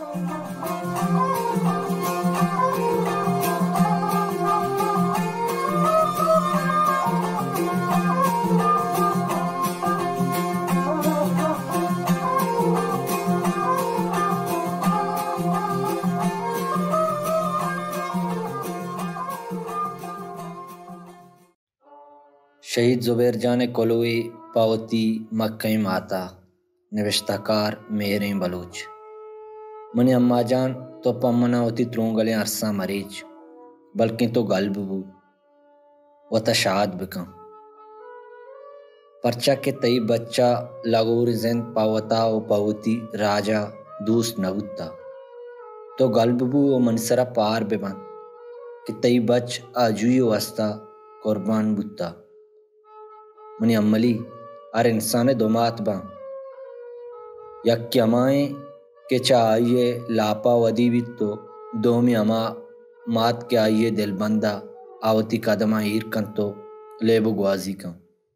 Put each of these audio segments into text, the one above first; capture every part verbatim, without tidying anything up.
شہید زبیر جان کلوئی پاوتی مکہ ماتا نوشتہ کار میریں بلوچ منی اما جان تو پمنا ہوتی ترونگلیں عرصہ مریچ بلکہ تو غلب بو و تشاد بکن پرچہ کے تئی بچہ لغور زند پاوتا و پاوتی راجا دوست نبوتا تو غلب بو و منسرہ پار ببن کہ تئی بچ آجوئی واسطہ قربان بوتا منی عملی ہر انسان دومات باں یک کی امائیں کہ چا آئیے لاپا ودی بھی تو دومی اما مات کے آئیے دل بندہ آوتی قدمہ ایر کن تو لیبو گوازی کن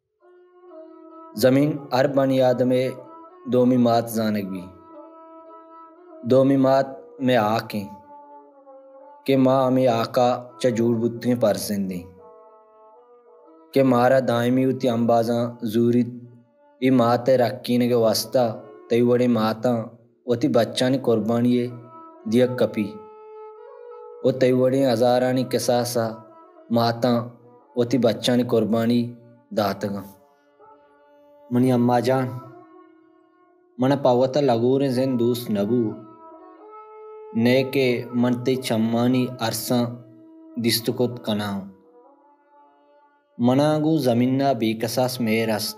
زمین ہر بنی آدم دومی مات زانگ بھی دومی مات میں آکیں کہ ماں ہمیں آقا چا جوڑ بتیں پر زندیں کہ مارا دائمی ہوتی انبازاں زوری ای ماتے رکھینے کے واسطہ تی وڑے ماتاں ہوتی بچانی قربانی دیا کپی وہ تی وڑے ہزارانی کساسا ماتاں ہوتی بچانی قربانی داتگاں منی اما جان منا پاوتا لغور زند دوست نبو نے کہ من تی چمانی عرصاں دستکت کناؤں مناگو زمینہ بی کساس میر است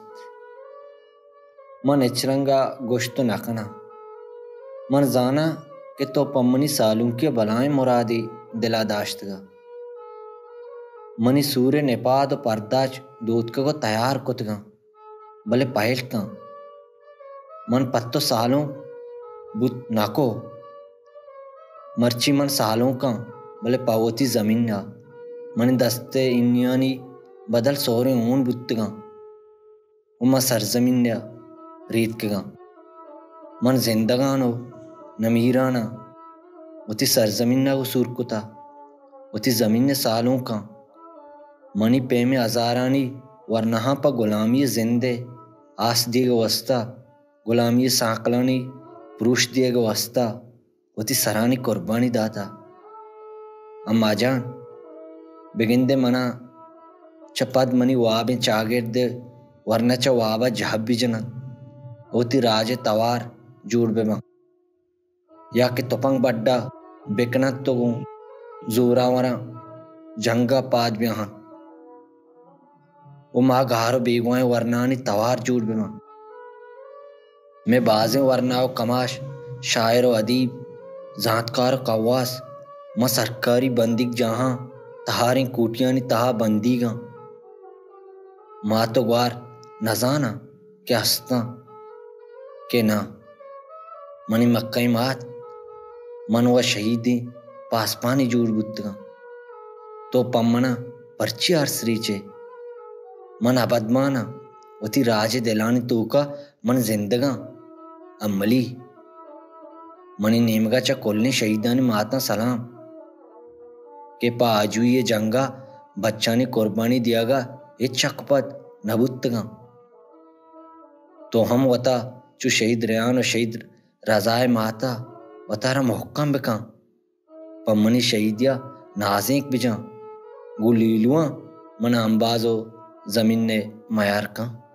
من اچرنگا گشت نکنا من زانا کہ تو پمنی سالوں کے بلائیں مرادی دلا داشتگا منی سور نپاد و پرداج دودکا کو تیار کتگا بلے پہل کن من پتو سالوں بوت ناکو مرچی من سالوں کن بلے پاوتی زمینہ من دستے انیانی بدل سورے اون بتگاں وما سرزمین دیا ریت کگاں من زندگانو نمیرانا وتی سرزمین کو سور کتا وتی زمین سالوں کا منی پیم ہزارانی ورنہاں پا غلامی زندے آس دیے گا وسطہ غلامی ساکلانی پروش دیے گا وسطہ وتی سرانی قربانی داتا اما جان بگندے منا چپاد منی وابیں چاگر دے ورنہ چا وابا جہب بھی جنن ہوتی راج توار جوڑ بے ماں یا کہ تپنگ بڑا بکنت تو گوں زورا ورا جنگا پاد بیاہاں وہ ماں گھارو بیگوائیں ورنانی توار جوڑ بے ماں میں بازیں ورناو کماش شاعر و ادیب زانتکار و قواس ماں سرکاری بندگ جہاں تہاریں کوٹیانی تہا بندی گاں ماں تو گوار نزانا کہ ہستاں کہ نا منی مکہ مات من و شہیدیں پاسپانی جوڑ بتگاں تو پمنا پرچی آرسری چے من ابدمانا وتی راج دلانی توکا من زندگاں عملی منی نیمگا چا کلنے شہیدانی ماتاں سلام کہ پا آجوئی جنگا بچانی قربانی دیا گا یہ چکپت نبوتگاں تو ہم وطا چو شہید ریان و شہید رضائے ماتا وطارا محکم بکاں پا منی شہیدیا نازیک بجاں گو لیلواں منا انبازو زمین نے میار کاں